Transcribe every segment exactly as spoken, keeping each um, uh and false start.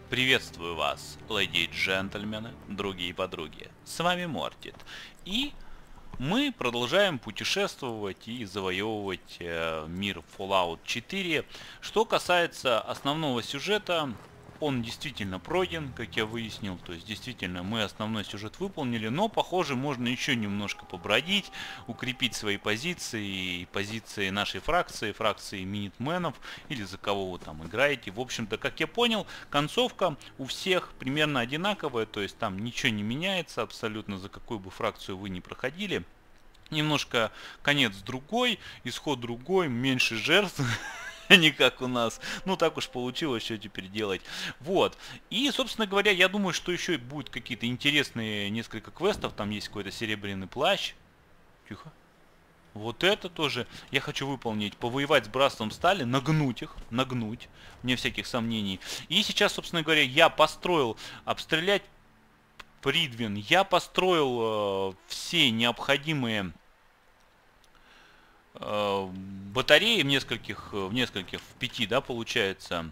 Приветствую вас, леди и джентльмены, другие подруги. С вами Мортид. И мы продолжаем путешествовать и завоевывать э, мир Fallout четыре. Что касается основного сюжета, он действительно пройден, как я выяснил. То есть действительно мы основной сюжет выполнили, но похоже можно еще немножко побродить, укрепить свои позиции и позиции нашей фракции, фракции Минитменов, или за кого вы там играете. В общем-то, как я понял, концовка у всех примерно одинаковая, то есть там ничего не меняется абсолютно, за какую бы фракцию вы ни проходили. Немножко конец другой, исход другой, меньше жертв. Не как у нас. Ну, так уж получилось, что теперь делать. Вот. И, собственно говоря, я думаю, что еще будут какие-то интересные несколько квестов. Там есть какой-то серебряный плащ. Тихо. Вот это тоже я хочу выполнить. Повоевать с братством стали, нагнуть их. Нагнуть. Вне всяких сомнений. И сейчас, собственно говоря, я построил обстрелять Придвин. Я построил э, все необходимые батареи в нескольких, в нескольких, в пяти, да, получается.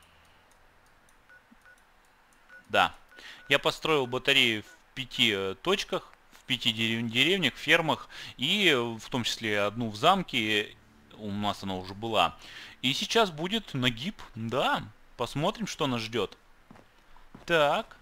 Да. Я построил батареи в пяти точках, в пяти дерев деревнях, фермах, и в том числе одну в замке, у нас она уже была. И сейчас будет нагиб, да. Посмотрим, что нас ждет. Так.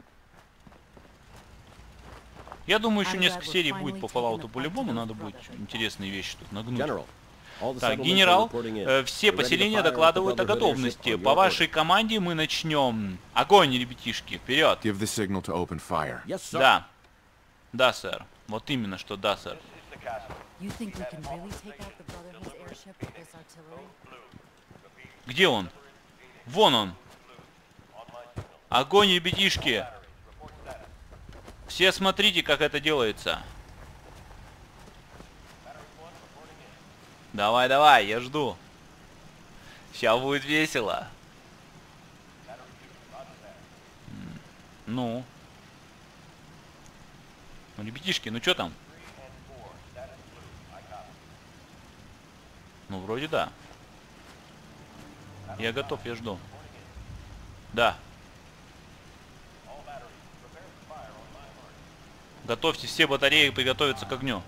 Я думаю, еще несколько серий будет по Fallout по-любому, надо будет интересные вещи тут нагнуть. Так, генерал, э, все поселения докладывают о готовности. По вашей команде мы начнем. Огонь, ребятишки, вперед. Да. Да, сэр. Вот именно, что да, сэр. Где он? Вон он. Огонь, ребятишки. Все смотрите, как это делается. Давай, давай, я жду. Сейчас будет весело. Ну. Ну, ребятишки, ну что там? Ну, вроде да. Я готов, я жду. Да. Готовьте все батареи, приготовиться к огню.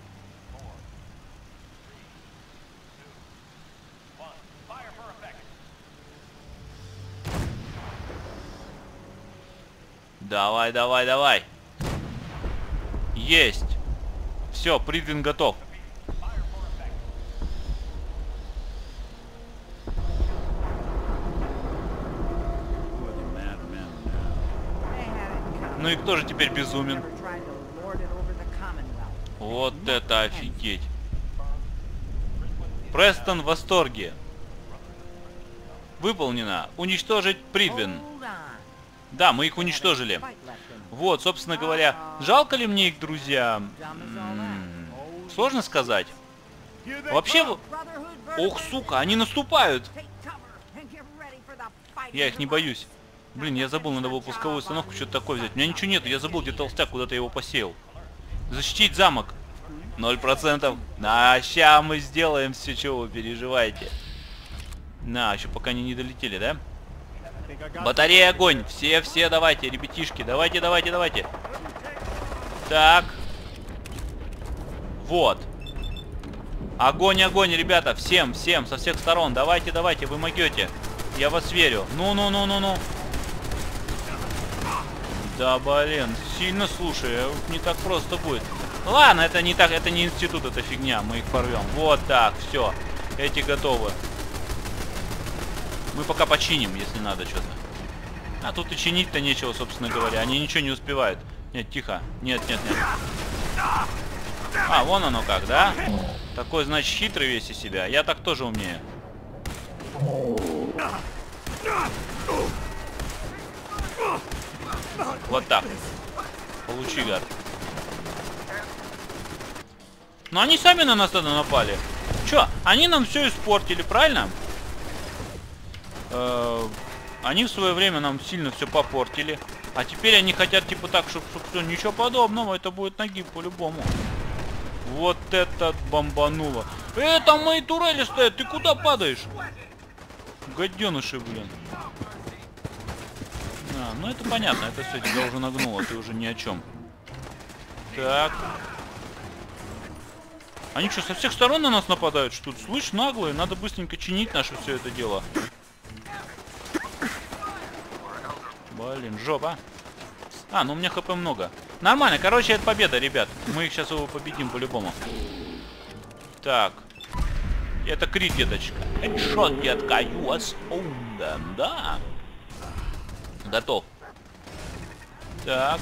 Давай, давай, давай. Есть. Все, Придвин готов. Ну и кто же теперь безумен? Вот это офигеть. Престон в восторге. Выполнено. Уничтожить Придвин. Да, мы их уничтожили. Вот, собственно говоря, жалко ли мне их, друзья? М-м-м, сложно сказать. Вообще, ох, сука, они наступают. Я их не боюсь. Блин, я забыл, надо было пусковую установку, что-то такое взять. У меня ничего нет, я забыл, где толстяк, куда-то его посеял. Защитить замок. Ноль процентов. А, ща мы сделаем все, чего вы переживаете. На, еще пока они не долетели, да? Батарея, огонь. Все, все, давайте, ребятишки. Давайте, давайте, давайте. Так. Вот. Огонь, огонь, ребята. Всем, всем, со всех сторон. Давайте, давайте, вы могете. Я вас верю. Ну-ну-ну-ну-ну. Да, блин. Сильно, слушай, не так просто будет. Ладно, это не так, это не институт, это фигня. Мы их порвем. Вот так, все. Эти готовы. Мы пока починим, если надо что-то. А тут и чинить-то нечего, собственно говоря. Они ничего не успевают. Нет, тихо. Нет, нет, нет. А, вон оно как, да? Такой, значит, хитрый весь из себя. Я так тоже умею. Вот так. Получи, гад. Но они сами на нас тогда напали. Чё? Они нам все испортили, правильно? Они в свое время нам сильно все попортили. А теперь они хотят типа так, чтобы, чтобы все, ничего подобного. Это будет нагиб по-любому. Вот это бомбануло. Э, там мои турели стоят. Ты куда падаешь? Гаденыши, блин. А, ну это понятно, это все тебя уже нагнуло, ты уже ни о чем. Так. Они что, со всех сторон на нас нападают? Что тут, слышь, наглые, надо быстренько чинить наше все это дело. Блин, жопа. А, ну у меня хп много. Нормально, короче, это победа, ребят. Мы их сейчас его победим по-любому. Так. Это крит, деточка. Хедшот, детка, ю эс онда, да. Готов. Так.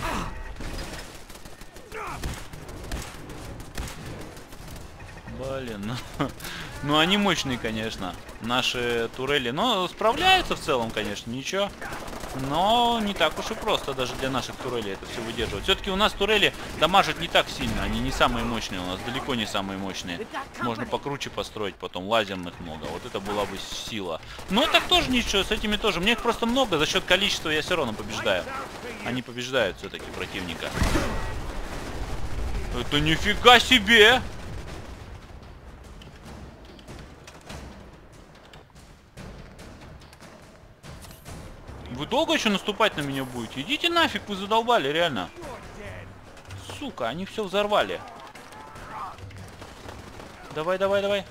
Блин, ну, ну они мощные, конечно, наши турели. Но справляются в целом, конечно, ничего. Но не так уж и просто даже для наших турелей это все выдерживать. Все-таки у нас турели дамажат не так сильно, они не самые мощные, у нас далеко не самые мощные. Можно покруче построить потом, лазерных много, вот это была бы сила. Но так тоже ничего, с этими тоже. Мне их просто много, за счет количества я все равно побеждаю. Они побеждают все-таки противника. Это нифига себе! Вы долго еще наступать на меня будете? Идите нафиг, вы задолбали, реально. Сука, они все взорвали. Давай, давай, давай.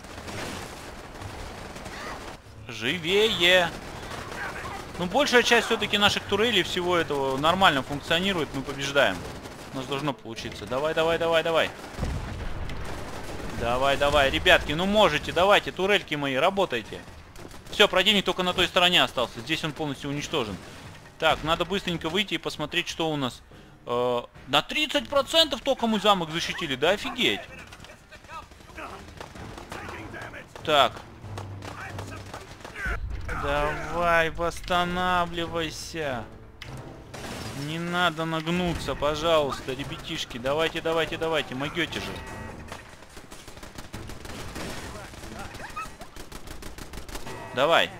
Живее. Ну, большая часть все-таки наших турелей всего этого нормально функционирует. Мы побеждаем. У нас должно получиться. Давай, давай, давай, давай. Давай, давай, ребятки, ну можете, давайте, турельки мои, работайте. Все, противник только на той стороне остался. Здесь он полностью уничтожен. Так, надо быстренько выйти и посмотреть, что у нас. Э, на тридцать процентов только мы замок защитили. Да офигеть. Так. Давай, восстанавливайся. Не надо нагнуться, пожалуйста, ребятишки. Давайте, давайте, давайте. Могете же. Давай.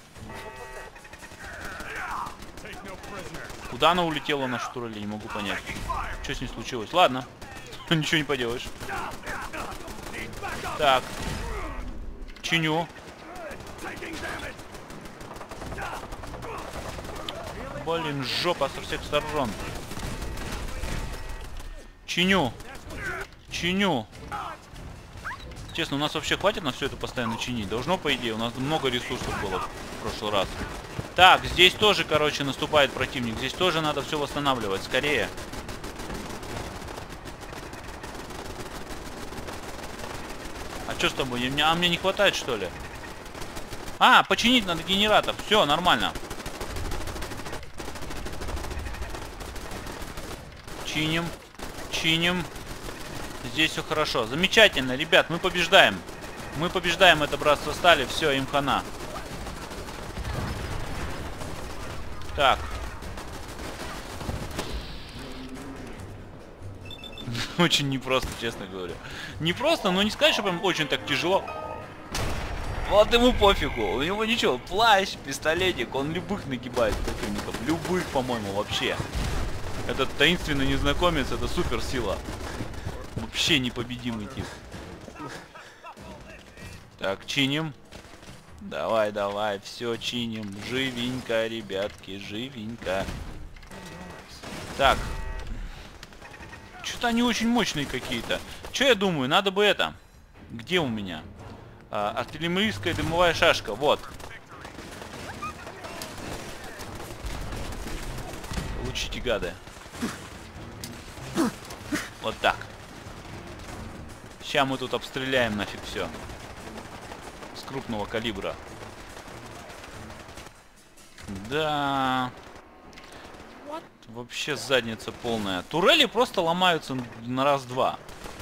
Куда она улетела, наша турель, не могу понять. Что с ней случилось? Ладно. Ничего не поделаешь. Так. Чиню. Блин, жопа со всех сторон. Чиню. Чиню. Честно, у нас вообще хватит на все это постоянно чинить? Должно, по идее. У нас много ресурсов было в прошлый раз. Так, здесь тоже, короче, наступает противник. Здесь тоже надо все восстанавливать. Скорее. А что с тобой? А мне не хватает, что ли? А, починить надо генератор. Все, нормально. Чиним. Чиним. Здесь все хорошо. Замечательно, ребят, мы побеждаем. Мы побеждаем это братство стали. Все, им хана. Так. Очень непросто, честно говоря. Непросто, но не сказать, что прям очень так тяжело. Вот ему пофигу. У него ничего. Плащ, пистолетик. Он любых нагибает противников. Любых, по-моему, вообще. Этот таинственный незнакомец, это суперсила. Вообще непобедимый тип. Так, чиним. Давай, давай, все чиним. Живенько, ребятки, живенько. Так. Что-то они очень мощные какие-то. Что я думаю, надо бы это. Где у меня? А, артиллерийская дымовая шашка, вот. Получите, гады. Вот так. Сейчас мы тут обстреляем нафиг все. С крупного калибра. Да. Вот. Вообще задница полная. Турели просто ломаются на раз-два.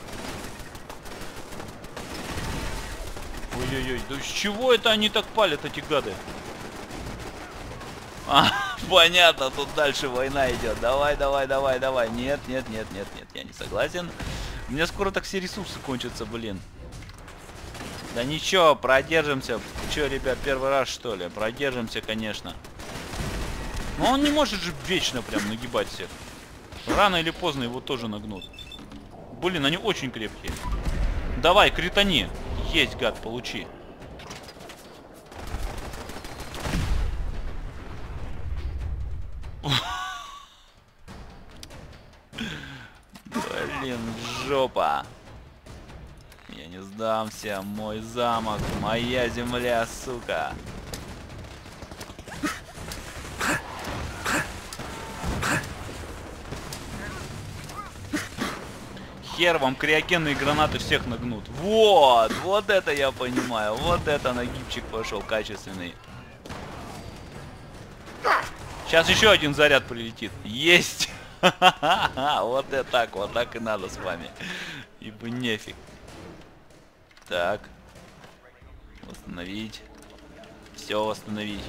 Ой-ой-ой. Да с чего это они так палят, эти гады? А, понятно, тут дальше война идет. Давай, давай, давай, давай. Нет, нет, нет, нет, нет, я не согласен. У меня скоро так все ресурсы кончатся, блин. Да ничего, продержимся. Че, ребят, первый раз, что ли? Продержимся, конечно. Но он не может же вечно прям нагибать всех. Рано или поздно его тоже нагнут. Блин, они очень крепкие. Давай, критани. Есть, гад, получи. жопа. Я не сдамся. Мой замок, моя земля, сука. Хер вам криогенные гранаты всех нагнут. Вот, вот это я понимаю. Вот это нагибчик пошел качественный. Сейчас еще один заряд прилетит. Есть. Вот это так, вот так и надо с вами. Ибо нефиг. Так. Восстановить. Все восстановить.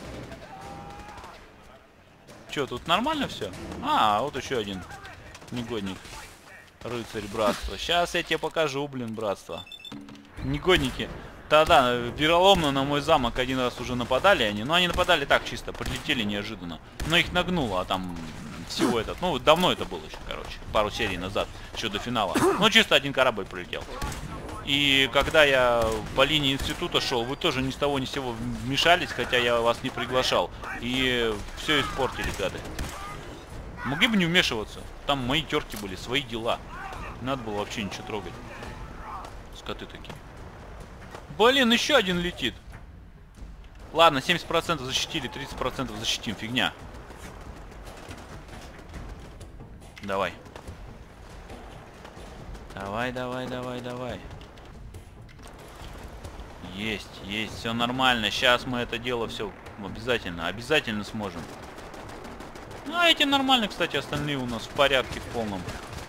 Че, тут нормально все? А, вот еще один негодник. Рыцарь братства. Сейчас я тебе покажу, блин, братство. Негодники. Да-да, вероломно на мой замок один раз уже нападали они. Но они нападали так чисто, прилетели неожиданно. Но их нагнуло, а там всего этот. Ну, давно это было еще, короче. Пару серий назад, еще до финала. Ну, чисто один корабль прилетел. И когда я по линии института шел, вы тоже ни с того ни с сего вмешались, хотя я вас не приглашал. И все испортили, гады. Могли бы не вмешиваться. Там мои терки были, свои дела. Не надо было вообще ничего трогать. Скоты такие. Блин, еще один летит. Ладно, семьдесят процентов защитили, тридцать процентов защитим. Фигня. Давай. Давай, давай, давай, давай. Есть, есть, все нормально. Сейчас мы это дело все обязательно, обязательно сможем. Ну, а эти нормально, кстати, остальные у нас в порядке в полном.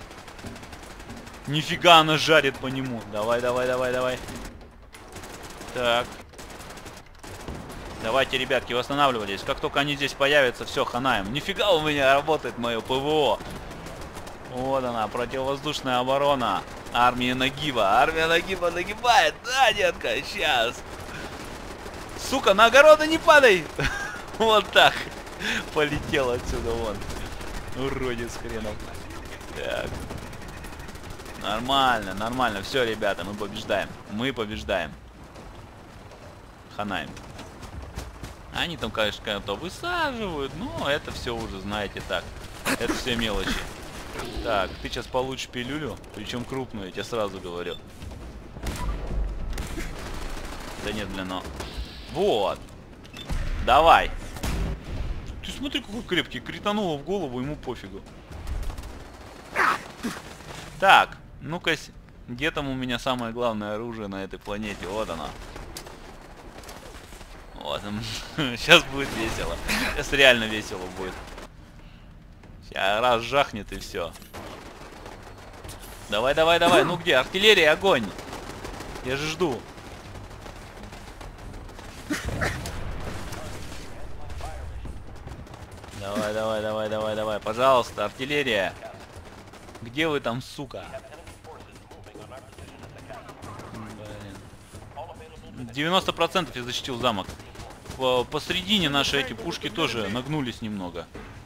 Нифига она жарит по нему. Давай, давай, давай, давай. Так. Давайте, ребятки, восстанавливались. Как только они здесь появятся, все, ханаем. Нифига у меня работает мое ПВО. Вот она, противовоздушная оборона. Армия Нагиба. Армия Нагиба нагибает. Да, детка, сейчас. Сука, на огороды не падай. Вот так. Полетел отсюда вон. Уродец хренов. Так. Нормально, нормально. Все, ребята, мы побеждаем. Мы побеждаем. Ханаем. Они там, конечно, то высаживают, но это все уже, знаете, так. Это все мелочи. Так, ты сейчас получишь пилюлю, причем крупную, я тебе сразу говорю. Да нет, блин, но... Вот. Давай. Ты смотри, какой крепкий. Критануло в голову, ему пофигу. Так, ну-ка, где там у меня самое главное оружие на этой планете? Вот оно. Вот. Сейчас будет весело. Сейчас реально весело будет. Сейчас раз жахнет и все. Давай, давай, давай. Ну где? Артиллерия, огонь. Я же жду. Давай, давай, давай, давай, давай. Пожалуйста, артиллерия. Где вы там, сука? девяносто процентов я защитил замок. Посредине наши эти пушки тоже нагнулись немного.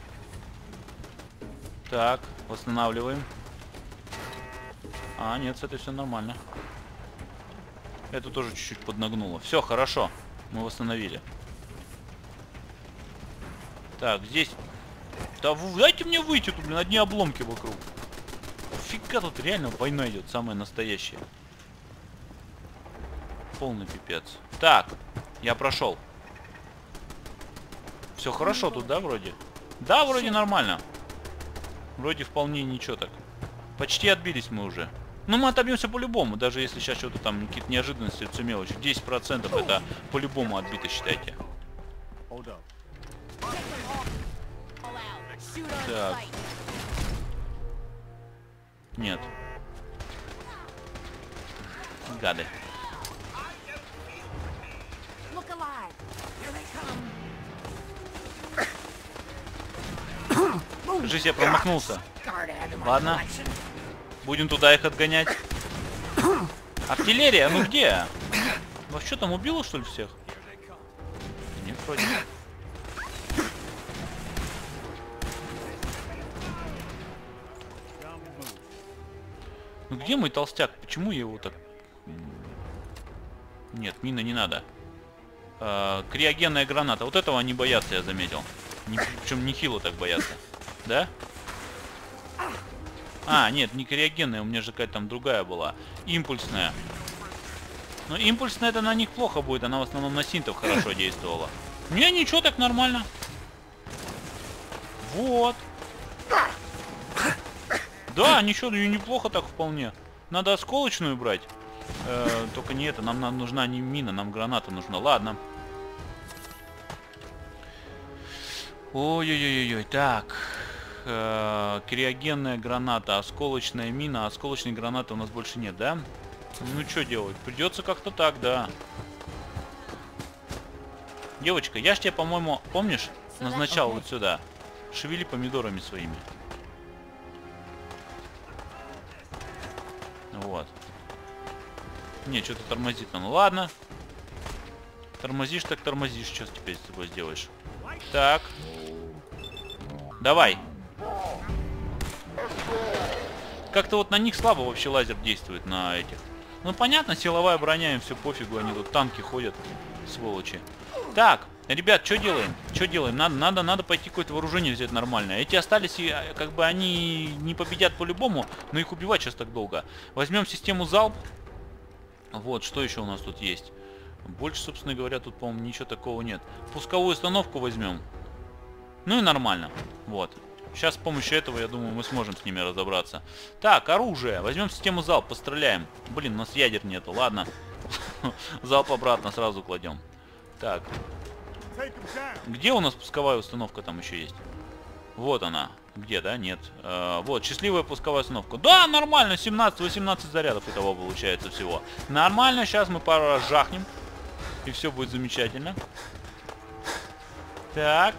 Так, восстанавливаем. А, нет, с этой все нормально. Это тоже чуть-чуть поднагнуло. Все, хорошо. Мы восстановили. Так, здесь... Да вы дайте мне выйти, тут, блин, одни обломки вокруг. Фига тут реально война идет, самая настоящая. Полный пипец. Так, я прошел. Все хорошо тут, да, вроде? Да, вроде нормально. Вроде вполне ничего так. Почти отбились мы уже. Ну, мы отобьемся по-любому, даже если сейчас что-то там, какие-то неожиданности, все мелочи. десять процентов это по-любому отбито, считайте. Так. Нет. Гады. Кажись, я промахнулся. Ладно. Будем туда их отгонять. Артиллерия, ну где? Ну что там, убило, что ли, всех? Нет, вроде. Ну где мой толстяк? Почему я его так... Нет, мина не надо. А, криогенная граната. Вот этого они боятся, я заметил. Не, причем нехило так боятся. Да? А, нет, не криогенная, у меня же какая-то там другая была. Импульсная. Но импульсная это на них плохо будет, она в основном на синтов хорошо действовала. Не, ничего, так нормально. Вот. Да, ничего, неплохо так вполне. Надо осколочную брать. Э, только не это, нам, нам нужна не мина, нам граната нужна. Ладно. Ой-ой-ой-ой, так. Э, криогенная граната, осколочная мина. Осколочной гранаты у нас больше нет, да? Ну что делать? Придется как-то так, да. Девочка, я ж тебя, по-моему, помнишь, назначал вот сюда. Шевели помидорами своими. Вот. Не, что-то тормозит. Ну ладно. Тормозишь, так тормозишь. Что теперь с тобой сделаешь? Так. Давай. Как-то вот на них слабо вообще лазер действует, на этих. Ну понятно, силовая броня, им все пофигу, они тут танки ходят, сволочи. Так, ребят, что делаем? Что делаем? Надо, надо, надо пойти какое-то вооружение взять нормальное. Эти остались, и как бы они не победят по-любому, но их убивать сейчас так долго. Возьмем систему залп. Вот, что еще у нас тут есть? Больше, собственно говоря, тут, по-моему, ничего такого нет. Пусковую установку возьмем. Ну и нормально. Вот. Сейчас с помощью этого, я думаю, мы сможем с ними разобраться. Так, оружие. Возьмем систему залп, постреляем. Блин, у нас ядер нету, ладно. Залп обратно сразу кладем. Так. Где у нас пусковая установка там еще есть? Вот она. Где, да? Нет. Э, вот, счастливая пусковая установка. Да, нормально, семнадцать-восемнадцать зарядов итого получается всего. Нормально, сейчас мы пару раз жахнем. И все будет замечательно. Так.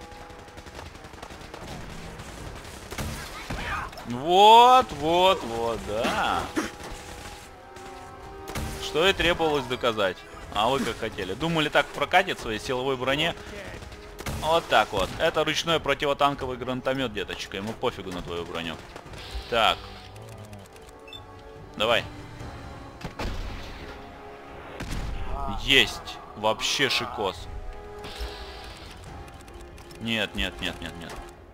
Вот, вот, вот, да. Что и требовалось доказать. А вы как хотели. Думали, так прокатит в своей силовой броне? Вот так вот. Это ручной противотанковый гранатомет, деточка. Ему пофигу на твою броню. Так. Давай. Есть. Вообще шикос. Нет, нет, нет, нет, нет.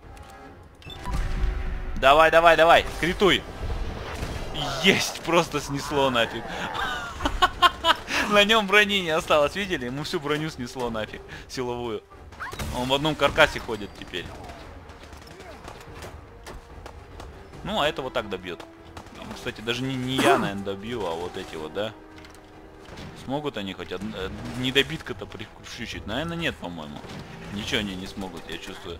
Давай, давай, давай. Критуй. Есть. Просто снесло нафиг. На нем брони не осталось. Видели? Ему всю броню снесло нафиг. Силовую. Он в одном каркасе ходит теперь. Ну, а это вот так добьет. Кстати, даже не, не я, наверное, добью, а вот эти вот, да? Смогут они хоть од... недобитка-то прищучить? Наверное, нет, по-моему. Ничего они не смогут, я чувствую.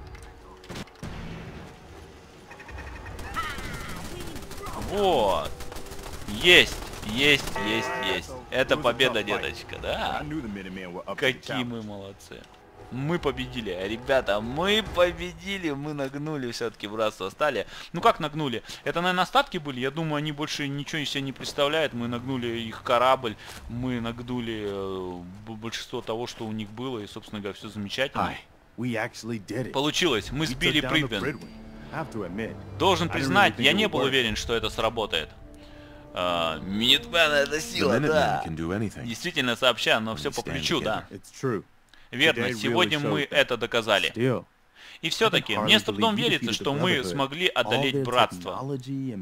Вот. Есть, есть, есть, есть. Это победа, деточка, да? Какие мы молодцы. Мы победили, ребята, мы победили, мы нагнули все-таки братство стали. Ну как нагнули? Это, наверное, остатки были, я думаю, они больше ничего из себя не представляют. Мы нагнули их корабль, мы нагнули э, большинство того, что у них было, и, собственно говоря, все замечательно. Получилось, мы сбили Придвин. Должен признать, я не был уверен, что это сработает. Минитмен — это сила, да. Действительно сообща, но все по плечу, да. Верно, сегодня мы это доказали. И все-таки, мне с трудом верится, что мы смогли одолеть братство. Да,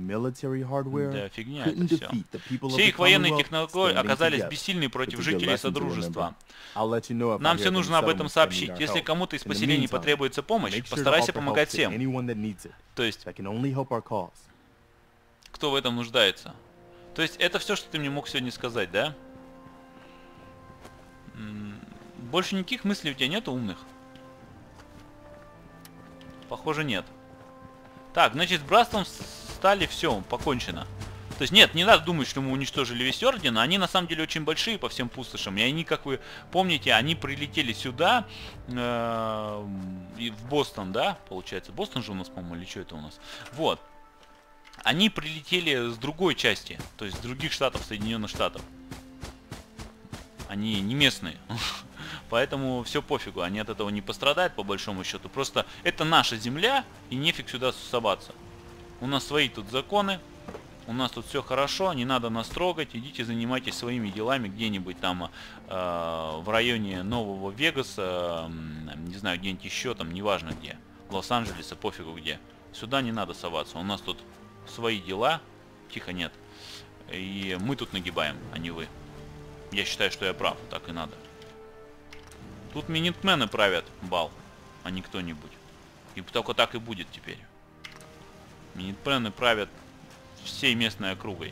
фигня это все. Все их военные технологии оказались бессильны против жителей Содружества. Нам все нужно об этом сообщить. Если кому-то из поселений потребуется помощь, постарайся помогать всем. То есть, кто в этом нуждается. То есть, это все, что ты мне мог сегодня сказать, да? Больше никаких мыслей у тебя нет умных? Похоже, нет. Так, значит, с братством стали все, покончено. То есть, нет, не надо думать, что мы уничтожили весь орден. Они, на самом деле, очень большие по всем пустошам. И они, как вы помните, они прилетели сюда, э, в Бостон, да? Получается, Бостон же у нас, по-моему, или что это у нас? Вот. Они прилетели с другой части, то есть с других штатов, Соединенных Штатов. Они не местные. Поэтому все пофигу, они от этого не пострадают, по большому счету. Просто это наша земля, и нефиг сюда соваться. У нас свои тут законы, у нас тут все хорошо, не надо нас трогать. Идите занимайтесь своими делами где-нибудь там э, в районе Нового Вегаса, э, не знаю, где-нибудь еще там, неважно где. Лос-Анджелеса, пофигу где. Сюда не надо соваться. У нас тут свои дела. Тихо, нет. И мы тут нагибаем, а не вы. Я считаю, что я прав. Так и надо. Тут минитмены правят бал, а не кто-нибудь. И только так и будет теперь. Минитмены правят всей местной округой.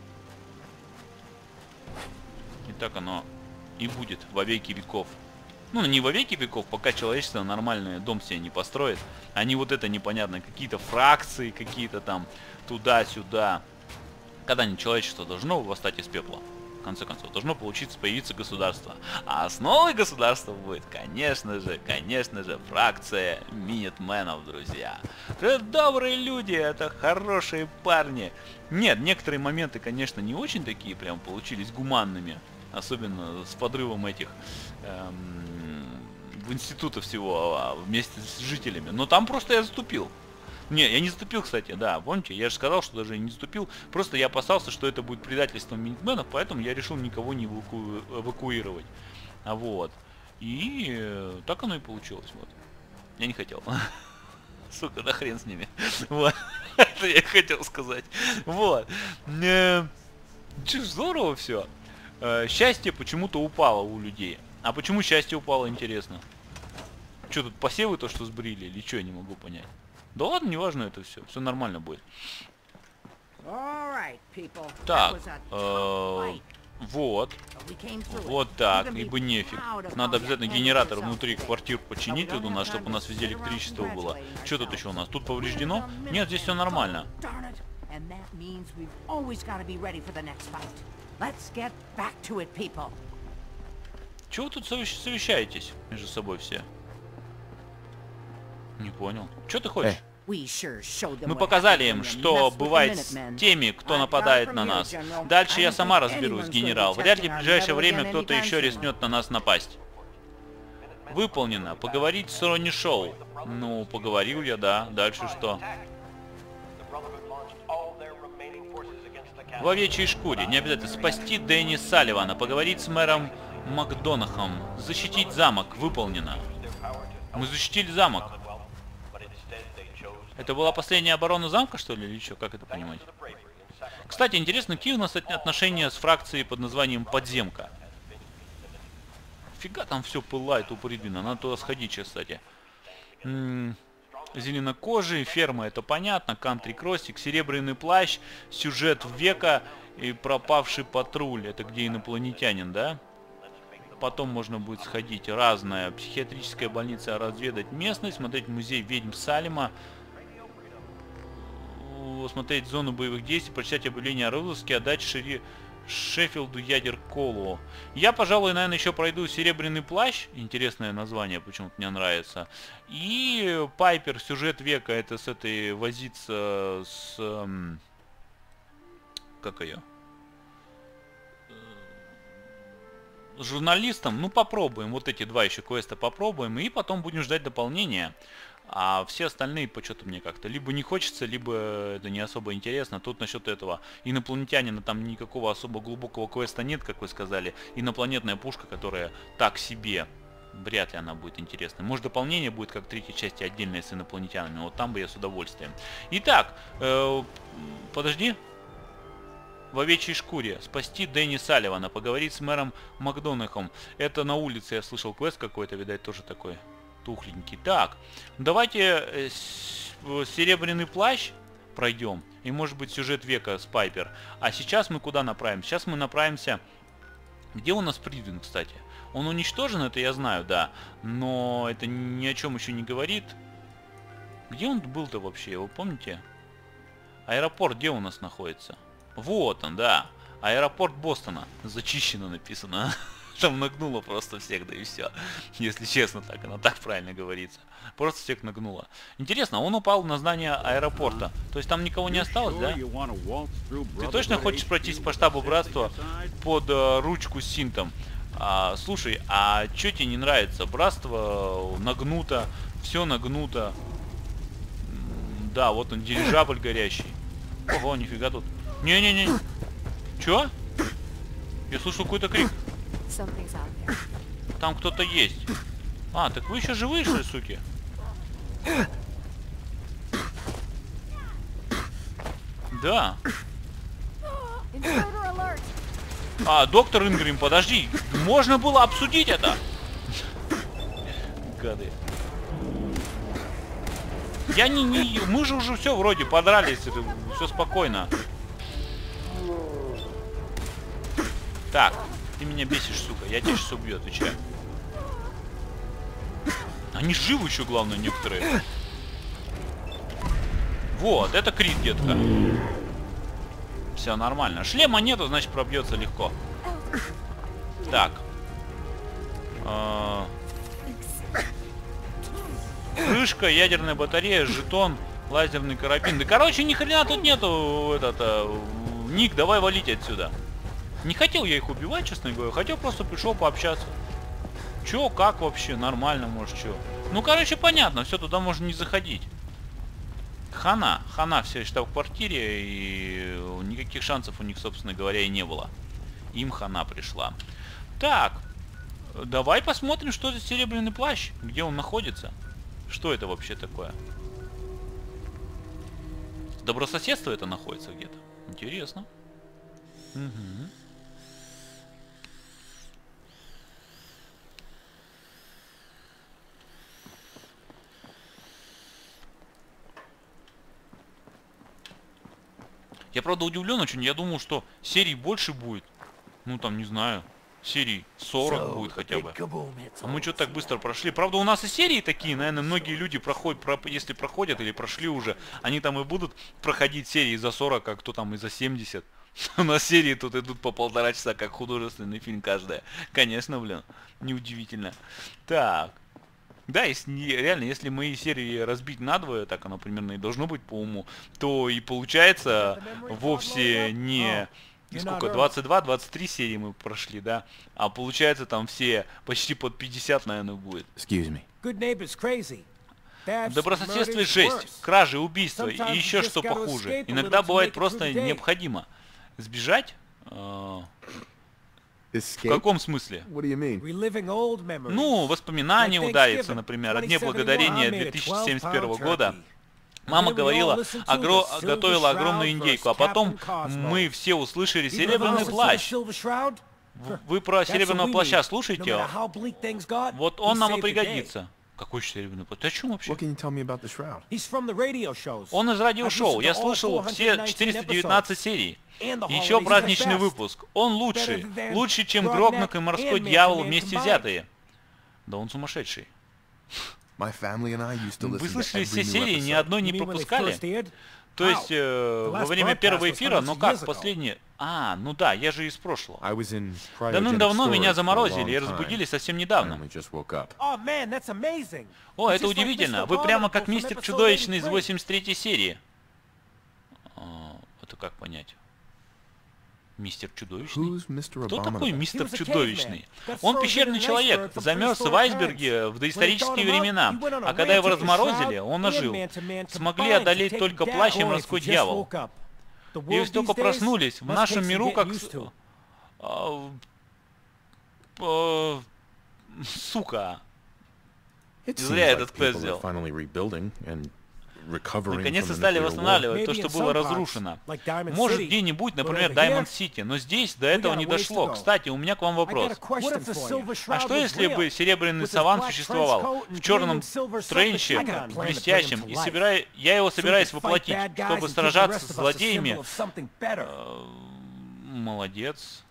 И так оно и будет во веки веков. Ну, не во веки веков, пока человечество нормальный дом себе не построит. Они вот это непонятно, какие-то фракции, какие-то там туда-сюда. Когда-нибудь человечество должно восстать из пепла. В конце концов, должно получиться, появиться государство. А основой государства будет, конечно же, конечно же, фракция минитменов, друзья. Это добрые люди, это хорошие парни. Нет, некоторые моменты, конечно, не очень такие прям получились гуманными. Особенно с подрывом этих эм, в института всего а, вместе с жителями. Но там просто я заступил. Не, я не заступил, кстати, да, помните, я же сказал, что даже не заступил, просто я опасался, что это будет предательством минитменов, поэтому я решил никого не эваку... эвакуировать. А вот. И э, так оно и получилось, вот. Я не хотел. Сука, да хрен с ними. Вот. Это я хотел сказать. Вот. Че, здорово все. Счастье почему-то упало у людей. А почему счастье упало, интересно? Что тут, посевы то, что сбрили, или что, я не могу понять. Да ладно, неважно это все. Все нормально будет. Так, э, вот. Вот так, ибо нефиг. Надо обязательно генератор внутри квартир починить у нас, чтобы у нас везде электричество было. Что тут еще у нас? Тут повреждено? Нет, здесь все нормально. Чего вы тут совещаетесь между собой все? Не понял. Что ты хочешь? Мы показали им, что бывает с теми, кто нападает на нас. Дальше я сама разберусь, генерал. Вряд ли в ближайшее время кто-то еще рискнет на нас напасть. Выполнено. Поговорить с Ронни Шоу. Ну, поговорил я, да. Дальше что? В овечьей шкуре. Не обязательно. Спасти Дэнни Салливана. Поговорить с мэром Макдонахом. Защитить замок. Выполнено. Мы защитили замок. Это была последняя оборона замка, что ли, или что? Как это понимать? Кстати, интересно, какие у нас отношения с фракцией под названием Подземка? Фига там все пылает у Придвина. Надо туда сходить сейчас, кстати. М-м- зеленокожий, ферма, это понятно. Кантри-кроссик, серебряный плащ, сюжет века и пропавший патруль. Это где инопланетянин, да? Потом можно будет сходить разная психиатрическая больница, разведать местность, смотреть музей ведьм Салема, смотреть зону боевых действий, прочитать объявление о розыске, отдать Шери... Шеффилду Ядер Колу. Я, пожалуй, наверное, еще пройду Серебряный плащ. Интересное название, почему-то мне нравится. И Пайпер, сюжет века. Это с этой возиться с... Эм... Как ее? С журналистом. Ну, попробуем. Вот эти два еще квеста попробуем. И потом будем ждать дополнения. А все остальные почему-то мне как-то либо не хочется, либо это не особо интересно. Тут насчет этого инопланетянина там никакого особо глубокого квеста нет, как вы сказали. Инопланетная пушка, которая так себе, вряд ли она будет интересна. Может, дополнение будет, как в третьей части, отдельное с инопланетянами. Вот там бы я с удовольствием. Итак, э, подожди. В овечьей шкуре. Спасти Дэнни Салливана. Поговорить с мэром Макдонахом. Это на улице я слышал квест какой-то, видать, тоже такой тухленький. Так, давайте э, Серебряный плащ пройдем. И может быть сюжет века с Пайпер. А сейчас мы куда направимся? Сейчас мы направимся... Где у нас Придвин, кстати? Он уничтожен, это я знаю, да. Но это ни о чем еще не говорит. Где он был-то вообще? Вы помните? Аэропорт где у нас находится? Вот он, да. Аэропорт Бостона. Зачищено написано. Там нагнуло просто всех, да и все. Если честно, так оно так правильно говорится. Просто всех нагнуло. Интересно, он упал на здание аэропорта. То есть там никого не осталось, да? Ты точно хочешь пройтись по штабу братства под э, ручку с синтом? А, слушай, а что тебе не нравится? Братство нагнуто, все нагнуто. Да, вот он, дирижабль горящий. Ого, нифига тут. Не-не-не. Чё? Я слышу какой-то крик. Там кто-то есть. А, так вы еще живые, что ли, суки? Да. А, доктор Ингрим, подожди. Можно было обсудить это. Гады. Я не, не... Мы же уже все вроде подрались. Все спокойно. Так. Ты меня бесишь, сука. Я тебя сейчас убью, отвечаю. Они живы еще, главное, некоторые. Вот, это крит, детка. Все нормально. Шлема нету, значит пробьется легко. Так. А... Крышка, ядерная батарея, жетон, лазерный карабин. Да короче, ни хрена тут нету этот... А... Ник, давай валить отсюда. Не хотел я их убивать, честно говоря. Хотел, просто пришел пообщаться. Чё, как вообще? Нормально, может, чё. Ну, короче, понятно. Все, туда можно не заходить. Хана. Хана все штаб-квартире. И никаких шансов у них, собственно говоря, и не было. Им хана пришла. Так. Давай посмотрим, что за серебряный плащ. Где он находится. Что это вообще такое? Добрососедство это находится где-то. Интересно. Угу. Я, правда, удивлен очень. Я думал, что серий больше будет. Ну, там, не знаю. Серий сорок будет хотя бы. А мы что-то так быстро прошли. Правда, у нас и серии такие. Наверное, многие люди проходят, про, если проходят или прошли уже, они там и будут проходить серии за сорок, а кто там и за семьдесят. У нас серии тут идут по полтора часа, как художественный фильм каждая. Конечно, блин. Неудивительно. Так. Да, если, реально, если мои серии разбить надвое, так оно примерно и должно быть по уму, то и получается вовсе не... Сколько? двадцать два двадцать три серии мы прошли, да? А получается там все почти под пятьдесят, наверное, будет. Добрососедство жесть, кражи, убийства и еще что похуже. Иногда бывает просто необходимо сбежать. В каком смысле? Ну, воспоминания ударятся, например, о Дне Благодарения две тысячи семьдесят первого года. Мама говорила, огро... готовила огромную индейку, а потом мы все услышали серебряный плащ. Вы про серебряного плаща слушаете? Вот он нам и пригодится. Какой серебряный плащ? Ты о чем вообще? Он из радиошоу. Я слышал все четыреста девятнадцать серий. Еще праздничный выпуск. Он лучший. Лучше, чем Грогнок и Морской Дьявол вместе взятые. Да он сумасшедший. Вы слышали все серии, ни одной не пропускали? То есть, э, во время первого эфира, но как, последние... А, ну да, я же из прошлого. Давным-давно меня заморозили и разбудили совсем недавно. О, это удивительно. Вы прямо как мистер Чудовищный из восемьдесят третьей серии. А, это как понять? Мистер Чудовищный? Кто такой мистер Чудовищный? Он пещерный человек, замерз в айсберге в доисторические времена, а когда его разморозили, он ожил. Смогли одолеть только плащ и Морской Дьявол. И только проснулись в нашем миру, как... А, а, сука. Зря этот квест сделал. Наконец-то стали восстанавливать то, что было разрушено. Может, где-нибудь, например, Diamond City, но здесь до этого не дошло. Кстати, у меня к вам вопрос. А что если бы серебряный саван существовал в черном тренче, блестящем, и собираю... я его собираюсь воплотить, чтобы сражаться с злодеями? Молодец.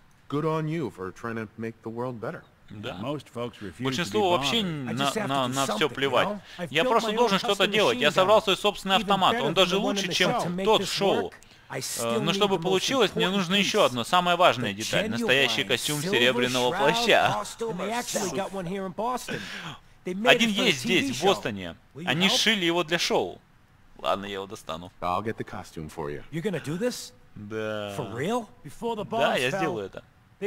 Да. Большинству вообще на, на, на все плевать. Я просто должен что-то делать. Я собрал свой собственный автомат. Он даже лучше, чем тот в шоу. Но чтобы получилось, мне нужно еще одно, самая важная деталь. Настоящий костюм серебряного плаща. Один есть здесь, в Бостоне. Они сшили его для шоу. Ладно, я его достану. Да. Да, я сделаю это.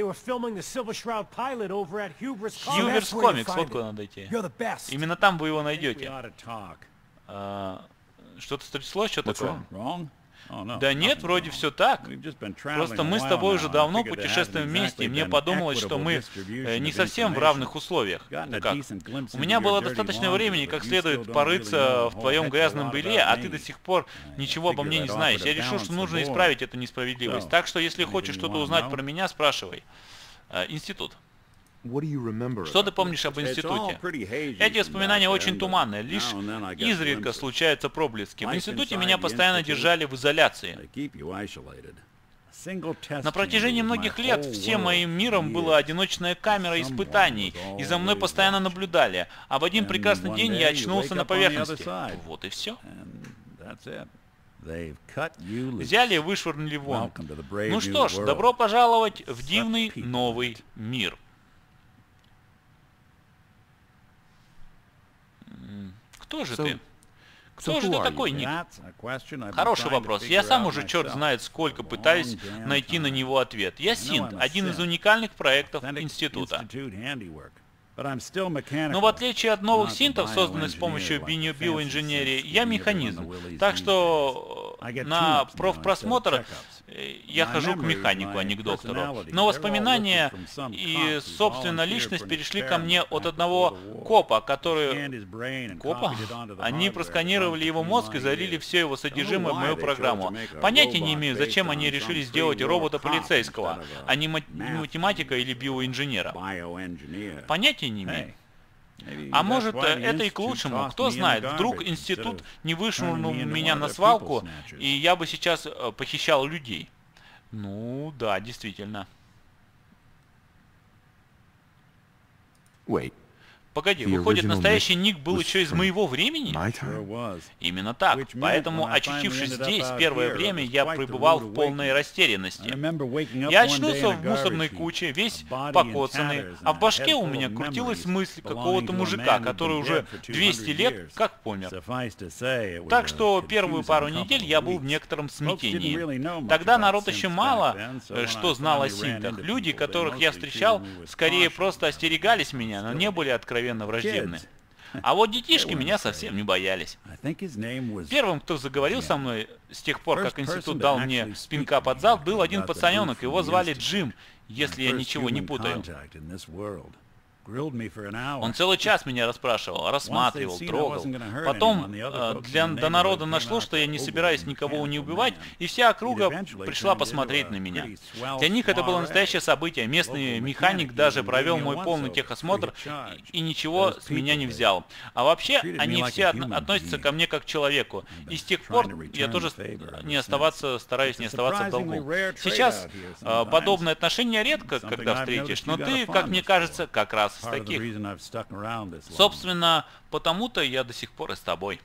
Хьюверс Комикс, вот куда надо идти. Именно там вы его найдете. А, что-то стряслось, что такое? Да нет, вроде все так. Просто мы с тобой уже давно путешествуем вместе, и мне подумалось, что мы э, не совсем в равных условиях. Ну как? У меня было достаточно времени, как следует порыться в твоем грязном белье, а ты до сих пор ничего обо мне не знаешь. Я решил, что нужно исправить эту несправедливость. Так что, если хочешь что-то узнать про меня, спрашивай. Э, институт. Что ты помнишь об институте? Эти воспоминания очень туманные, лишь изредка случаются проблески. В институте меня постоянно держали в изоляции. На протяжении многих лет всем моим миром была одиночная камера испытаний, и за мной постоянно наблюдали. А в один прекрасный день я очнулся на поверхности. Вот и все. Взяли и вышвырнули вон. Ну что ж, добро пожаловать в дивный новый мир. Кто же ты? Кто же ты такой, Ник? Хороший вопрос. Я сам уже черт знает сколько пытаюсь найти на него ответ. Я Синт, один из уникальных проектов института. Но в отличие от новых синтов, созданных с помощью био биоинженерии, я механизм. Так что на профпросмотр я хожу к механику, а не к доктору. Но воспоминания и, собственно, личность перешли ко мне от одного копа, который... Копа? Они просканировали его мозг и залили все его содержимое в мою программу. Понятия не имею, зачем они решили сделать робота полицейского, а не математика или биоинженера. Понятия не имею. А может, это и к лучшему, кто знает, вдруг институт не вышвырнул меня на свалку, и я бы сейчас похищал людей. Ну, да, действительно. Погоди, выходит, настоящий Ник был еще из моего времени? Именно так. Поэтому, очутившись здесь, первое время я пребывал в полной растерянности. Я очнулся в мусорной куче, весь покоцанный, а в башке у меня крутилась мысль какого-то мужика, который уже двести лет как помер. Так что первую пару недель я был в некотором смятении. Тогда народ еще мало что знал о синтах. Люди, которых я встречал, скорее просто остерегались меня, но не были откровенны враждебны. А вот детишки меня совсем не боялись. Первым, кто заговорил со мной с тех пор, как институт дал мне пинка под зад, был один пацаненок, его звали Джим, если я ничего не путаю. Он целый час меня расспрашивал, рассматривал, трогал. Потом э, для, до народа нашло, что я не собираюсь никого не убивать, и вся округа пришла посмотреть на меня. Для них это было настоящее событие. Местный механик даже провел мой полный техосмотр и, и ничего с меня не взял. А вообще, они все от, относятся ко мне как к человеку. И с тех пор я тоже не оставаться, стараюсь не оставаться в долгу. Сейчас э, подобное отношение редко, когда встретишь, но ты, как мне кажется, как раз с таких. Собственно, потому-то я до сих пор и с тобой.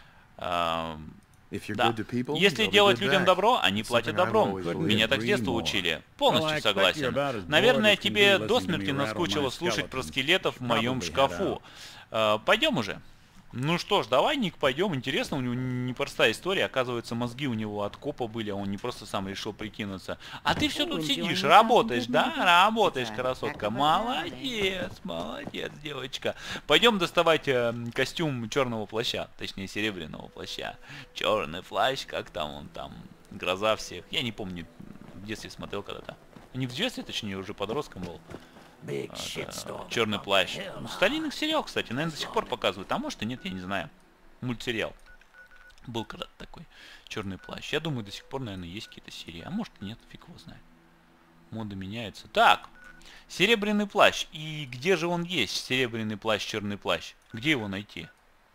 А, да. Если делать людям добро, они платят добром. Меня так с детства учили. Полностью согласен. Наверное, тебе до смерти наскучило слушать про скелетов в моем шкафу. А, пойдем уже. Ну что ж, давай, Ник, пойдем. Интересно, у него непростая история. Оказывается, мозги у него от копа были, а он не просто сам решил прикинуться. А ты все тут сидишь, работаешь, да? Работаешь, красотка. Молодец, молодец, девочка. Пойдем доставать э, костюм черного плаща, точнее, серебряного плаща. Черный плащ, как там он там, гроза всех. Я не помню, в детстве смотрел когда-то. Не в детстве, точнее, уже подростком был. А, черный плащ. Ну, старинный сериал, кстати, наверное, до сих пор показывают. А может и нет, я не знаю. Мультсериал. Был когда-то такой. Черный плащ. Я думаю, до сих пор, наверное, есть какие-то серии. А может и нет, фиг его знает. Мода меняется. Так. Серебряный плащ. И где же он есть? Серебряный плащ, черный плащ. Где его найти?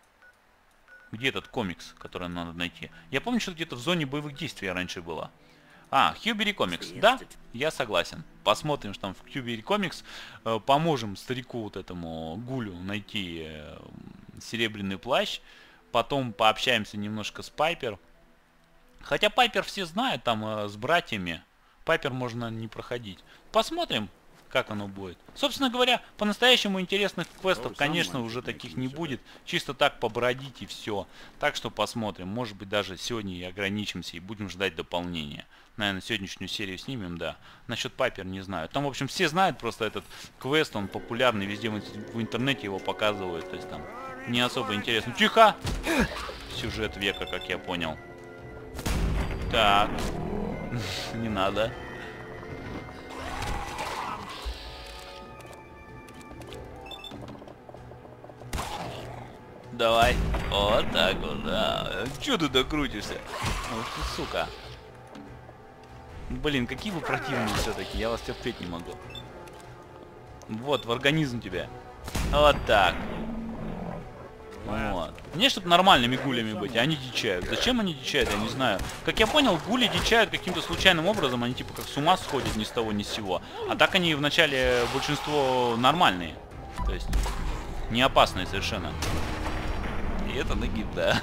Где этот комикс, который надо найти? Я помню, что где-то в зоне боевых действий раньше было. А, Хьюбери Комикс, да? Я согласен. Посмотрим, что там в Хьюбери Комикс. Э, поможем старику вот этому Гулю найти э, серебряный плащ. Потом пообщаемся немножко с Пайпер. Хотя Пайпер все знают, там э, с братьями. Пайпер можно не проходить. Посмотрим, как оно будет. Собственно говоря, по-настоящему интересных квестов, конечно, уже таких не будет. Чисто так побродить и все. Так что посмотрим. Может быть, даже сегодня и ограничимся и будем ждать дополнения. Наверное, сегодняшнюю серию снимем, да. Насчет Пайпер не знаю. Там, в общем, все знают просто этот квест. Он популярный, везде в интернете его показывают. То есть там не особо интересно. Тихо! Сюжет века, как я понял. Так. Не надо. Давай. Вот так вот, да. Чё ты докрутишься? Ух ты, сука. Блин, какие вы противные все-таки. Я вас терпеть не могу. Вот, в организм тебя. Вот так. Вот. Мне, чтобы нормальными гулями быть, а они дичают. Зачем они дичают, я не знаю. Как я понял, гули дичают каким-то случайным образом. Они типа как с ума сходят ни с того ни с сего. А так они вначале большинство нормальные. То есть не опасные совершенно. И это нагиб, да.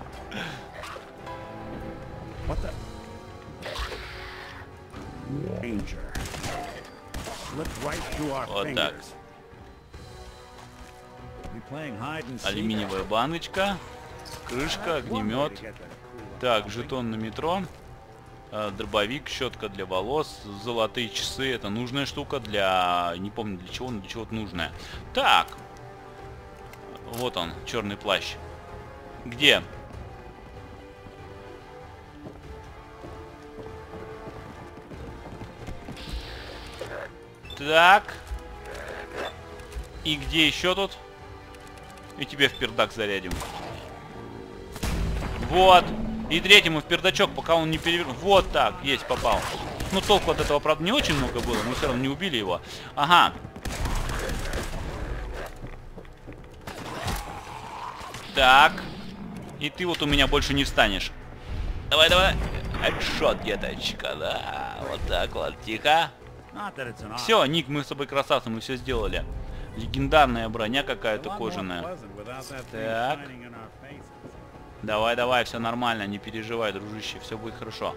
Вот так. Алюминиевая баночка, крышка, огнемет. Так, жетон на метро. Э, дробовик, щетка для волос, золотые часы. Это нужная штука для... Не помню для чего, но для чего-то нужная. Так. Вот он, черный плащ. Где? Так. И где еще тут? И тебе в пердак зарядим. Вот. И третьему в пердачок, пока он не перевернул. Вот так, есть, попал. Ну, толку от этого, правда, не очень много было. Мы все равно не убили его. Ага. Так. И ты вот у меня больше не встанешь. Давай, давай. Хедшот, деточка, да. Вот так вот, тихо. Все, Ник, мы с тобой красавцы, мы все сделали. Легендарная броня какая-то кожаная. Так. Давай, давай, все нормально, не переживай, дружище, все будет хорошо.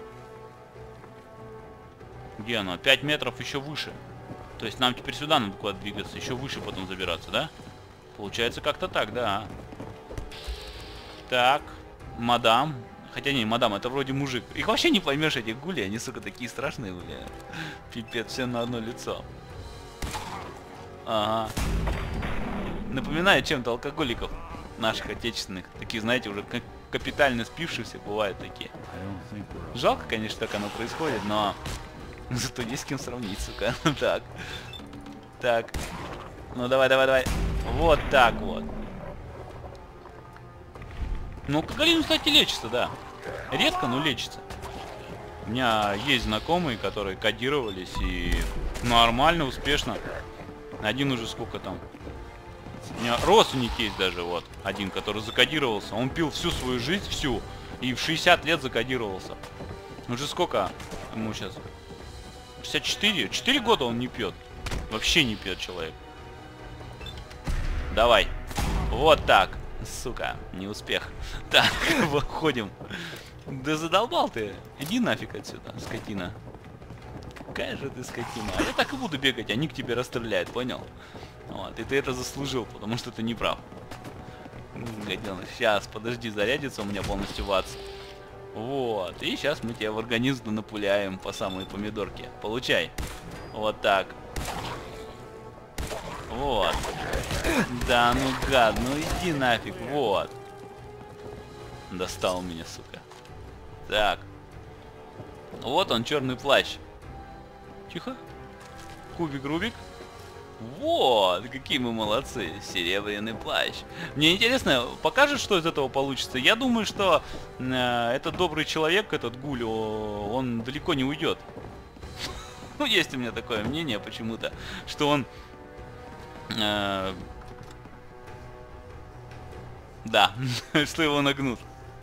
Где оно? пять метров еще выше. То есть нам теперь сюда надо куда-то двигаться, еще выше потом забираться, да? Получается как-то так, да. Так, мадам. Хотя не, мадам, это вроде мужик. Их вообще не поймешь, этих гули, они, сука, такие страшные, бля. Пипец, все на одно лицо. Ага. Напоминает чем-то алкоголиков наших отечественных. Такие, знаете, уже капитально спившихся бывают такие. Жалко, конечно, так оно происходит, но зато есть с кем сравнить, сука. Так. Так. Ну давай, давай, давай. Вот так вот. Ну, алкоголизм, кстати, лечится, да. Редко, но лечится. У меня есть знакомые, которые кодировались и нормально, успешно. Один уже сколько там. У меня родственник есть даже, вот. Один, который закодировался. Он пил всю свою жизнь, всю. И в шестьдесят лет закодировался. Уже сколько ему сейчас? шестьдесят четыре? четыре года он не пьет. Вообще не пьет человек. Давай. Вот так. Сука, не успех. Так, выходим. Да задолбал ты. Иди нафиг отсюда, скотина. Какая же ты скотина. А я так и буду бегать, а Ник тебе расстреляет, понял? Вот, и ты это заслужил, потому что ты не прав. Гаденыш, сейчас, подожди, зарядится у меня полностью ватс. Вот, и сейчас мы тебя в организм напуляем по самой помидорке. Получай. Вот так. Вот. Да, ну гад, ну иди нафиг, вот. Достал меня, сука. Так. Вот он, черный плащ. Тихо. Кубик-рубик. Вот, какие мы молодцы. Серебряный плащ. Мне интересно, покажет, что из этого получится? Я думаю, что э, этот добрый человек, этот гуль, он далеко не уйдет. Ну, есть у меня такое мнение почему-то, что он... Э, да, что его нагнут.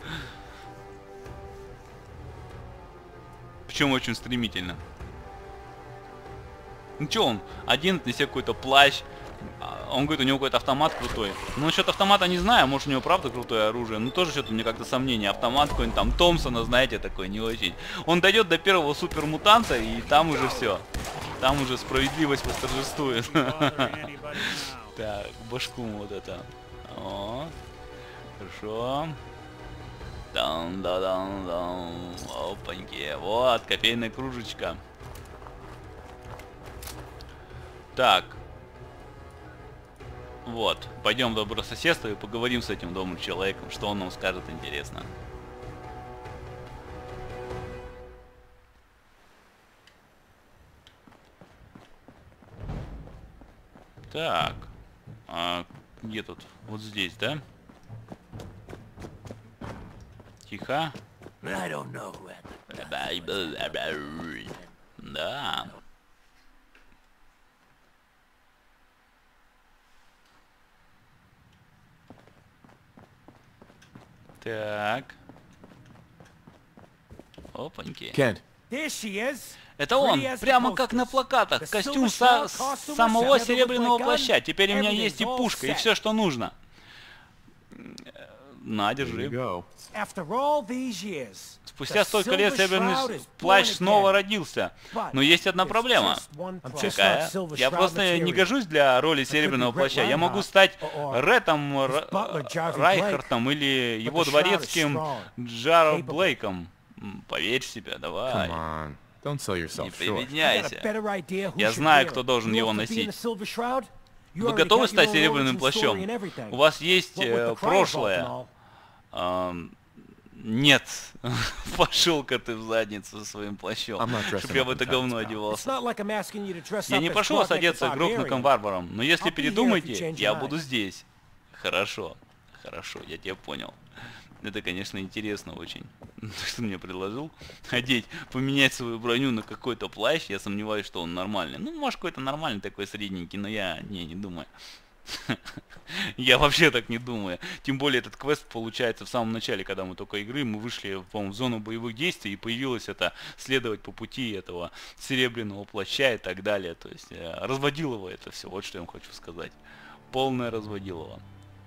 Причем очень стремительно. Ну что он? Один на себе какой-то плащ. Он говорит, у него какой-то автомат крутой. Ну, насчет автомата не знаю, может у него правда крутое оружие. Но тоже что-то мне как-то сомнение. Автомат какой-нибудь там Томпсона, знаете, такой не очень. Он дойдет до первого супермутанта, и там уже все. Там уже справедливость восторжествует. Так, башку вот это. О, хорошо. Дан-да-дан-дан. Опаньки. Вот, кофейная кружечка. Так. Вот. Пойдем в добрососедство и поговорим с этим добрым человеком, что он нам скажет интересно. Так. А где тут? Вот здесь, да? Тихо. Да. Так. Опаньки. Kent, Это он, прямо как на плакатах. Костюм со самого Серебряного Плаща. Теперь у меня есть и пушка, и все, что нужно. На, here you держи. go. Спустя столько лет Серебряный Плащ снова родился. Но есть одна проблема. Какая? Я просто не гожусь для роли Серебряного Плаща. Я могу стать Рэтом Райхартом или его дворецким Джаро Блейком. Поверь в себя, Come давай. on. Don't sell Не yourself short. прибедняйся. Я знаю, кто должен его носить. Вы готовы стать Серебряным Плащом? У вас есть э, прошлое. Эм, нет. Пошел-ка ты в задницу со своим плащом. I'm not dressing Чтоб я up в in это tights, говно pal. одевался. Я не прошу вас одеться грохнутым варваром, но если передумаете, я буду здесь. Хорошо. Хорошо, я тебя понял. Это, конечно, интересно очень. Что мне предложил одеть, поменять свою броню на какой-то плащ. Я сомневаюсь, что он нормальный. Ну, может, какой-то нормальный такой средненький, но я не, не думаю. Я вообще так не думаю. Тем более этот квест получается в самом начале, когда мы только игры, мы вышли, по-моему, в зону боевых действий, и появилось это следовать по пути этого Серебряного Плаща и так далее. То есть разводилово это все, вот что я вам хочу сказать. Полное разводилово.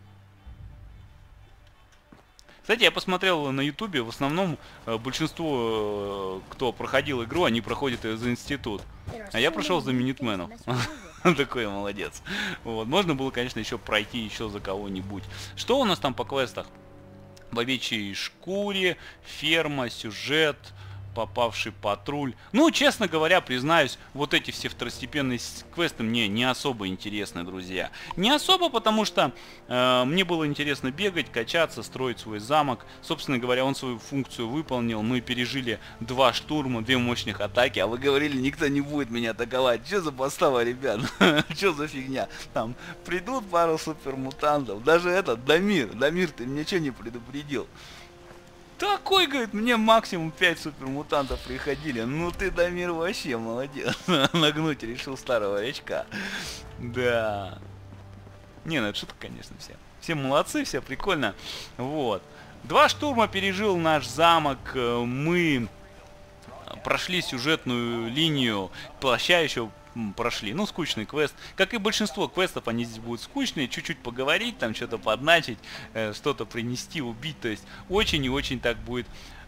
Кстати, я посмотрел на ютубе, в основном э, большинство, э, кто проходил игру, они проходят ее за институт. А я прошел за Минитменов. Такой молодец. Вот. Можно было, конечно, еще пройти еще за кого-нибудь. Что у нас там по квестах? В овечьей шкуре, ферма, сюжет, попавший патруль. Ну, честно говоря, признаюсь, вот эти все второстепенные квесты мне не особо интересны, друзья. Не особо, потому что э, мне было интересно бегать, качаться, строить свой замок. Собственно говоря, он свою функцию выполнил. Мы пережили два штурма, две мощных атаки. А вы говорили, никто не будет меня атаковать. Что за подстава, ребят? Что за фигня? Там придут пару супермутантов. Даже этот, Дамир. Дамир, ты мне что не предупредил? Такой, говорит, мне максимум пять супермутантов приходили. Ну ты, Дамир, вообще молодец. Нагнуть решил старого очка. Да. Не, ну это шутка, конечно, все. Все молодцы, все прикольно. Вот. Два штурма пережил наш замок. Мы прошли сюжетную линию плаща еще прошли. Ну, скучный квест. Как и большинство квестов, они здесь будут скучные. Чуть-чуть поговорить, там что-то подначить, э, что-то принести, убить. То есть очень и очень так будет.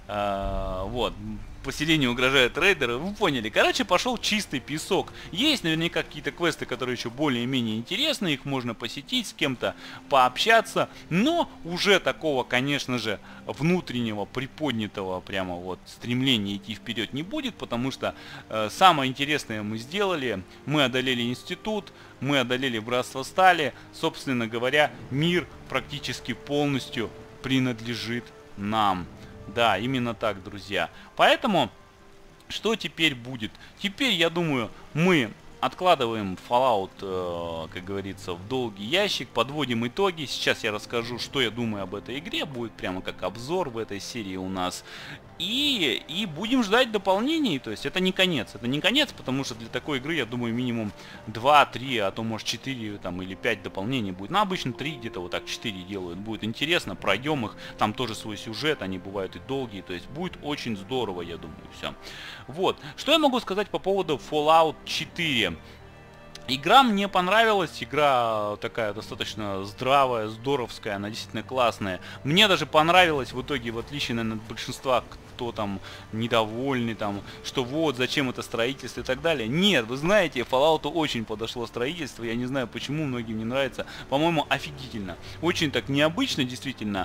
Э, вот. Поселению угрожают рейдеры. Вы поняли. Короче, пошел чистый песок. Есть наверняка какие-то квесты, которые еще более-менее интересны. Их можно посетить, с кем-то пообщаться. Но уже такого, конечно же, внутреннего, приподнятого прямо вот стремления идти вперед не будет. Потому что э, самое интересное мы сделали. Мы одолели институт. Мы одолели братство стали. Собственно говоря, мир практически полностью принадлежит нам. Да, именно так, друзья. Поэтому, что теперь будет? Теперь, я думаю, мы откладываем Fallout, э, как говорится, в долгий ящик, подводим итоги. Сейчас я расскажу, что я думаю об этой игре. Будет прямо как обзор в этой серии у нас. И, и будем ждать дополнений. То есть это не конец. Это не конец, потому что для такой игры, я думаю, минимум два-три, а то может четыре там, или пять дополнений будет. Ну, обычно три, где-то вот так четыре делают. Будет интересно, пройдем их. Там тоже свой сюжет, они бывают и долгие. То есть будет очень здорово, я думаю, все. Вот. Что я могу сказать по поводу Fallout четыре? Игра мне понравилась, игра такая достаточно здравая, здоровская, она действительно классная. Мне даже понравилось в итоге, в отличие, наверное, от большинства, кто там недовольный, там, что вот, зачем это строительство и так далее. Нет, вы знаете, Fallout очень подошло строительство, я не знаю, почему многим не нравится. По-моему, офигительно. Очень так необычно, действительно,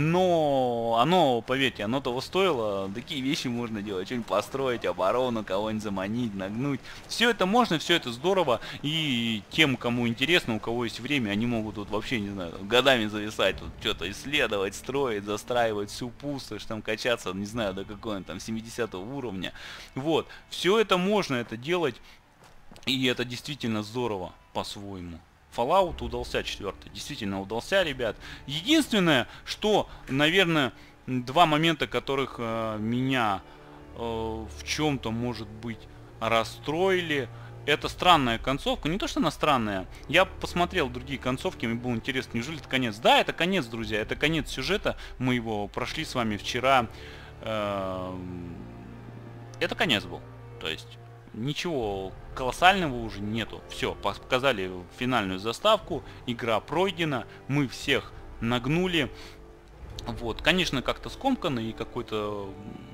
но оно, поверьте, оно того стоило. Такие вещи можно делать, что-нибудь построить, оборону, кого-нибудь заманить, нагнуть. Все это можно, все это здорово. И тем, кому интересно, у кого есть время, они могут вот вообще, не знаю, годами зависать, вот что-то исследовать, строить, застраивать всю пустошь, там качаться, не знаю, до какого там семидесятого уровня. Вот, все это можно это делать, и это действительно здорово по-своему. Fallout удался четвертый. Действительно удался, ребят. Единственное, что, наверное, два момента, которых э, меня э, в чем-то, может быть, расстроили. Это странная концовка. Не то, что она странная. Я посмотрел другие концовки, мне было интересно, неужели это конец? Да, это конец, друзья. Это конец сюжета. Мы его прошли с вами вчера. Э, это конец был. То есть ничего колоссального уже нету. Все, показали финальную заставку. Игра пройдена. Мы всех нагнули. Вот, конечно, как-то скомканно и какой-то...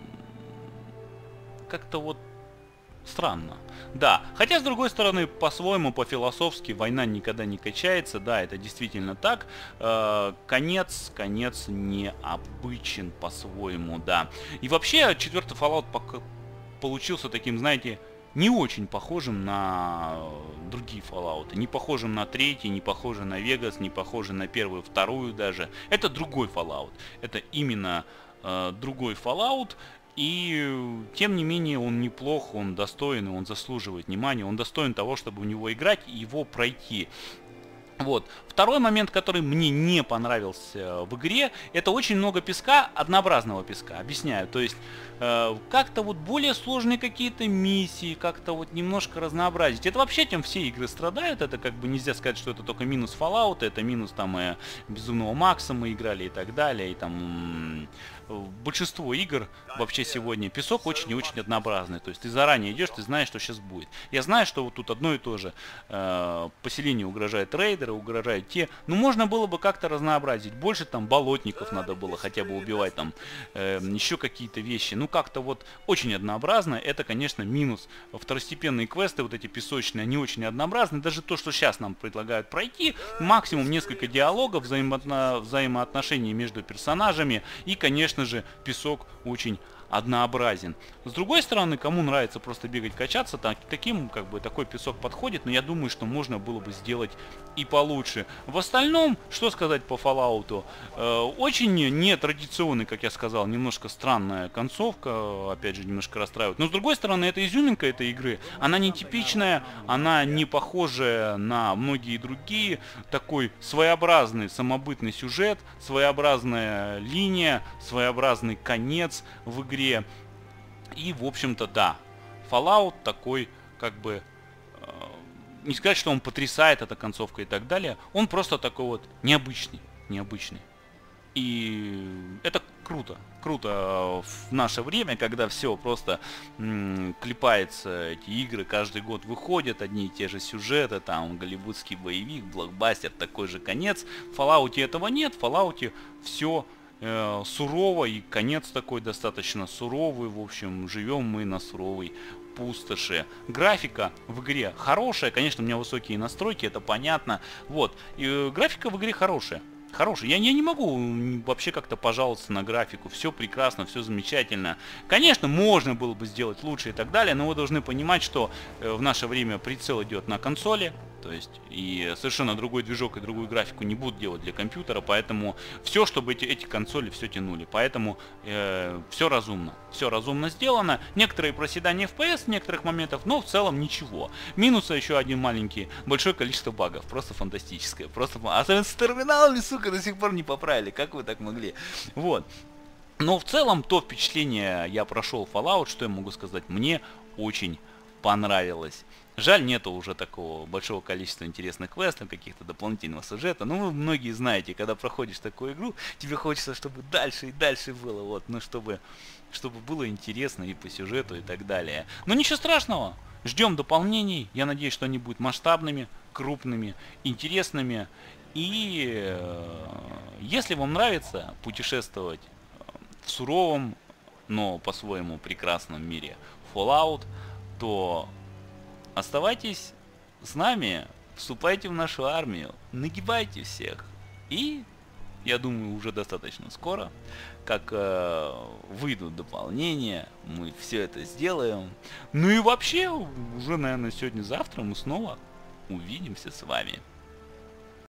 Как-то вот странно. Да, хотя с другой стороны, по-своему, по-философски, война никогда не качается. Да, это действительно так. Э, конец, конец необычен по-своему, да. И вообще, четвертый Fallout пока получился таким, знаете, не очень похожим на другие Fallout. Не похожим на третий, не похожим на Vegas, не похожим на первую, вторую даже. Это другой Fallout. Это именно э, другой Fallout. И тем не менее он неплох, он достоин, он заслуживает внимания, он достоин того, чтобы в него играть и его пройти. Вот. Второй момент, который мне не понравился в игре, это очень много песка, однообразного песка. Объясняю. То есть, э, как-то вот более сложные какие-то миссии, как-то вот немножко разнообразить. Это вообще тем все игры страдают. Это как бы нельзя сказать, что это только минус Fallout, это минус там э, Безумного Макса мы играли и так далее. И там э, большинство игр вообще сегодня песок очень и очень однообразный. То есть ты заранее идешь, ты знаешь, что сейчас будет. Я знаю, что вот тут одно и то же. Э, поселению угрожает рейдеры, угрожают те. Ну, можно было бы как-то разнообразить. Больше там болотников надо было хотя бы убивать, там э, еще какие-то вещи. Ну, как-то вот очень однообразно. Это, конечно, минус. Второстепенные квесты, вот эти песочные, они очень однообразны. Даже то, что сейчас нам предлагают пройти, максимум несколько диалогов, взаимоотно... взаимоотношений между персонажами. И, конечно же, песок очень однообразен. С другой стороны, кому нравится просто бегать, качаться, так, таким как бы такой песок подходит, но я думаю, что можно было бы сделать и получше. В остальном, что сказать по Fallout? Э, очень нетрадиционный, как я сказал, немножко странная концовка, опять же, немножко расстраивает. Но с другой стороны, это изюминка этой игры, она нетипичная, она не похожая на многие другие, такой своеобразный самобытный сюжет, своеобразная линия, своеобразный конец в игре. И, в общем-то, да, Fallout такой, как бы, э, не сказать, что он потрясает, эта концовка и так далее, он просто такой вот необычный, необычный. И это круто, круто в наше время, когда все просто м, клепается, эти игры каждый год выходят, одни и те же сюжеты, там, голливудский боевик, блокбастер, такой же конец. В Fallout этого нет, в Fallout все сурово, и конец такой достаточно суровый. В общем, живем мы на суровой пустоши. Графика в игре хорошая, конечно, у меня высокие настройки, это понятно. Вот, и, э, графика в игре хорошая. Хороший. Я, я не могу вообще как-то пожаловаться на графику. Все прекрасно, все замечательно. Конечно, можно было бы сделать лучше и так далее, но вы должны понимать, что э, в наше время прицел идет на консоли. То есть, и совершенно другой движок и другую графику не будут делать для компьютера, поэтому все, чтобы эти, эти консоли все тянули. Поэтому э, все разумно. Все разумно сделано. Некоторые проседания эф пи эс в некоторых моментах, но в целом ничего. Минуса еще один маленький. Большое количество багов. Просто фантастическое. Просто... Особенно с терминалами, сука, до сих пор не поправили. Как вы так могли? Вот. Но в целом то впечатление, я прошел Fallout, что я могу сказать, мне очень понравилось. Жаль, нету уже такого большого количества интересных квестов, каких-то дополнительного сюжета. Ну, вы многие знаете, когда проходишь такую игру, тебе хочется, чтобы дальше и дальше было, вот, ну, чтобы, чтобы было интересно и по сюжету и так далее. Но ничего страшного, ждем дополнений, я надеюсь, что они будут масштабными, крупными, интересными. И э, если вам нравится путешествовать в суровом, но по-своему прекрасном мире Fallout, то оставайтесь с нами, вступайте в нашу армию, нагибайте всех. И, я думаю, уже достаточно скоро, как э, выйдут дополнения, мы все это сделаем. Ну и вообще, уже, наверное, сегодня-завтра мы снова увидимся с вами.